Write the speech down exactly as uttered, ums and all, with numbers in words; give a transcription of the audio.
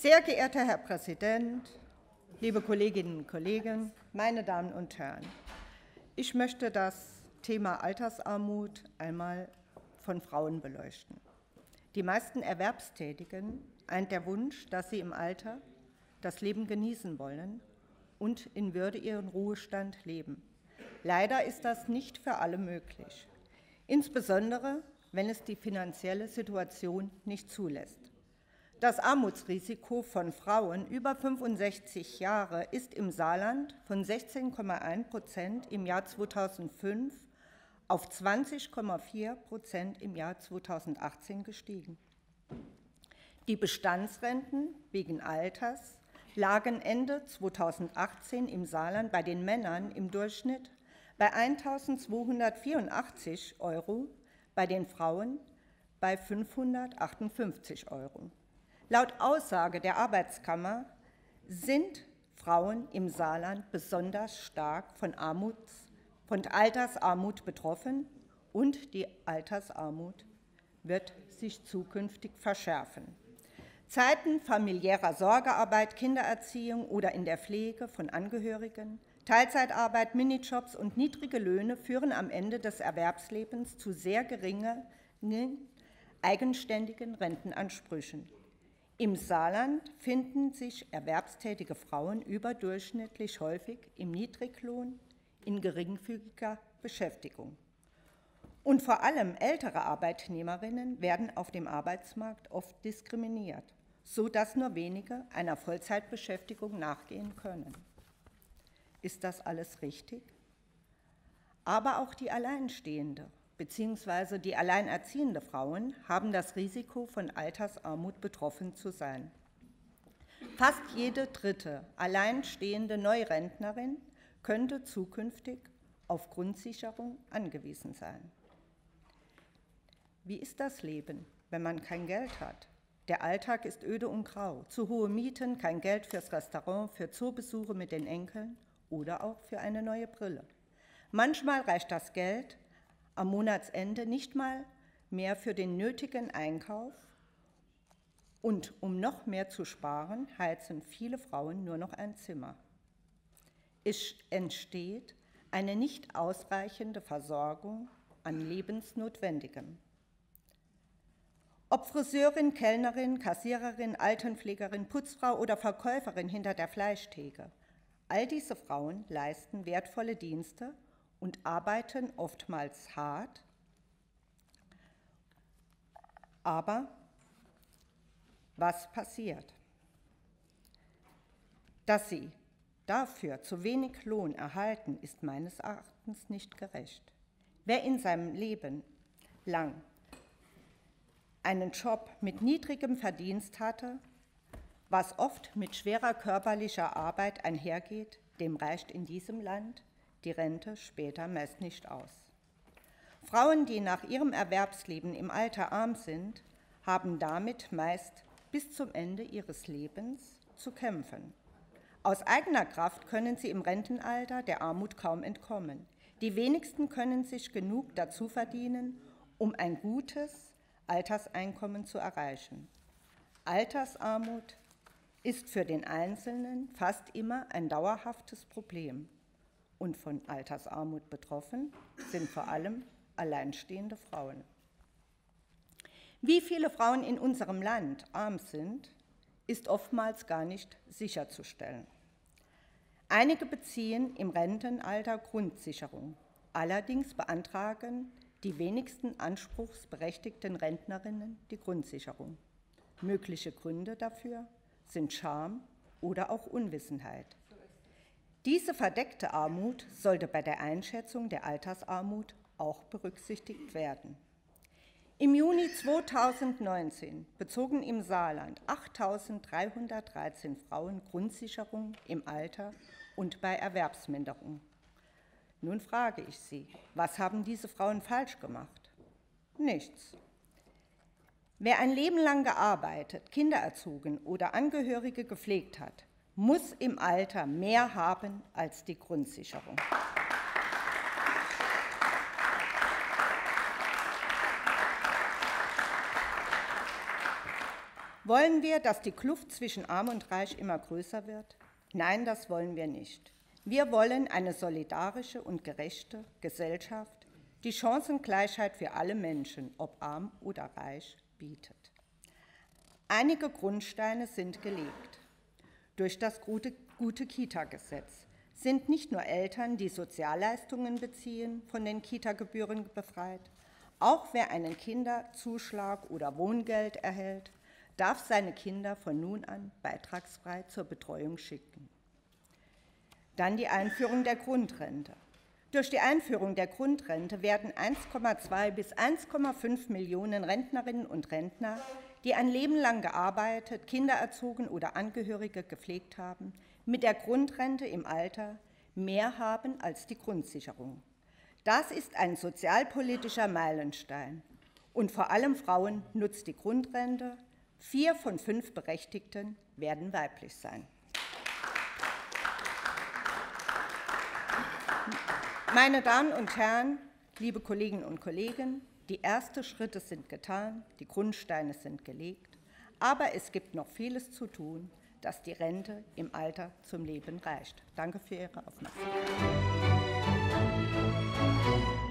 Sehr geehrter Herr Präsident, liebe Kolleginnen und Kollegen, meine Damen und Herren! Ich möchte das Thema Altersarmut einmal von Frauen beleuchten. Die meisten Erwerbstätigen eint der Wunsch, dass sie im Alter das Leben genießen wollen und in Würde ihren Ruhestand leben. Leider ist das nicht für alle möglich, insbesondere wenn es die finanzielle Situation nicht zulässt. Das Armutsrisiko von Frauen über fünfundsechzig Jahre ist im Saarland von sechzehn Komma eins Prozent im Jahr zweitausendfünf auf zwanzig Komma vier Prozent im Jahr zweitausendachtzehn gestiegen. Die Bestandsrenten wegen Alters lagen Ende zweitausendachtzehn im Saarland bei den Männern im Durchschnitt bei eintausendzweihundertvierundachtzig Euro, bei den Frauen bei fünfhundertachtundfünfzig Euro. Laut Aussage der Arbeitskammer sind Frauen im Saarland besonders stark von, Armuts, von Altersarmut betroffen und die Altersarmut wird sich zukünftig verschärfen. Zeiten familiärer Sorgearbeit, Kindererziehung oder in der Pflege von Angehörigen, Teilzeitarbeit, Minijobs und niedrige Löhne führen am Ende des Erwerbslebens zu sehr geringen, eigenständigen Rentenansprüchen. Im Saarland finden sich erwerbstätige Frauen überdurchschnittlich häufig im Niedriglohn in geringfügiger Beschäftigung. Und vor allem ältere Arbeitnehmerinnen werden auf dem Arbeitsmarkt oft diskriminiert, sodass nur wenige einer Vollzeitbeschäftigung nachgehen können. Ist das alles richtig? Aber auch die Alleinstehende bzw. die alleinerziehende Frauen haben das Risiko, von Altersarmut betroffen zu sein. Fast jede dritte alleinstehende Neurentnerin könnte zukünftig auf Grundsicherung angewiesen sein. Wie ist das Leben, wenn man kein Geld hat? Der Alltag ist öde und grau. Zu hohe Mieten, kein Geld fürs Restaurant, für Zoobesuche mit den Enkeln oder auch für eine neue Brille. Manchmal reicht das Geld am Monatsende nicht mal mehr für den nötigen Einkauf und um noch mehr zu sparen, heizen viele Frauen nur noch ein Zimmer. Es entsteht eine nicht ausreichende Versorgung an Lebensnotwendigem. Ob Friseurin, Kellnerin, Kassiererin, Altenpflegerin, Putzfrau oder Verkäuferin hinter der Fleischtheke, all diese Frauen leisten wertvolle Dienste und arbeiten oftmals hart, aber was passiert? Dass sie dafür zu wenig Lohn erhalten, ist meines Erachtens nicht gerecht. Wer in seinem Leben lang einen Job mit niedrigem Verdienst hatte, was oft mit schwerer körperlicher Arbeit einhergeht, dem reicht in diesem Land die Rente später meist nicht aus. Frauen, die nach ihrem Erwerbsleben im Alter arm sind, haben damit meist bis zum Ende ihres Lebens zu kämpfen. Aus eigener Kraft können sie im Rentenalter der Armut kaum entkommen. Die wenigsten können sich genug dazu verdienen, um ein gutes Alterseinkommen zu erreichen. Altersarmut ist für den Einzelnen fast immer ein dauerhaftes Problem. Und von Altersarmut betroffen sind vor allem alleinstehende Frauen. Wie viele Frauen in unserem Land arm sind, ist oftmals gar nicht sicherzustellen. Einige beziehen im Rentenalter Grundsicherung. Allerdings beantragen die wenigsten anspruchsberechtigten Rentnerinnen die Grundsicherung. Mögliche Gründe dafür sind Scham oder auch Unwissenheit. Diese verdeckte Armut sollte bei der Einschätzung der Altersarmut auch berücksichtigt werden. Im Juni zweitausendneunzehn bezogen im Saarland achttausenddreihundertdreizehn Frauen Grundsicherung im Alter und bei Erwerbsminderung. Nun frage ich Sie, was haben diese Frauen falsch gemacht? Nichts. Wer ein Leben lang gearbeitet, Kinder erzogen oder Angehörige gepflegt hat, muss im Alter mehr haben als die Grundsicherung. Wollen wir, dass die Kluft zwischen Arm und Reich immer größer wird? Nein, das wollen wir nicht. Wir wollen eine solidarische und gerechte Gesellschaft, die Chancengleichheit für alle Menschen, ob arm oder reich, bietet. Einige Grundsteine sind gelegt. Durch das gute, gute Kita-Gesetz sind nicht nur Eltern, die Sozialleistungen beziehen, von den Kita-Gebühren befreit. Auch wer einen Kinderzuschlag oder Wohngeld erhält, darf seine Kinder von nun an beitragsfrei zur Betreuung schicken. Dann die Einführung der Grundrente. Durch die Einführung der Grundrente werden eins Komma zwei bis eins Komma fünf Millionen Rentnerinnen und Rentner, die ein Leben lang gearbeitet, Kinder erzogen oder Angehörige gepflegt haben, mit der Grundrente im Alter mehr haben als die Grundsicherung. Das ist ein sozialpolitischer Meilenstein. Und vor allem Frauen nutzt die Grundrente. Vier von fünf Berechtigten werden weiblich sein. Meine Damen und Herren, liebe Kolleginnen und Kollegen, die ersten Schritte sind getan, die Grundsteine sind gelegt, aber es gibt noch vieles zu tun, dass die Rente im Alter zum Leben reicht. Danke für Ihre Aufmerksamkeit.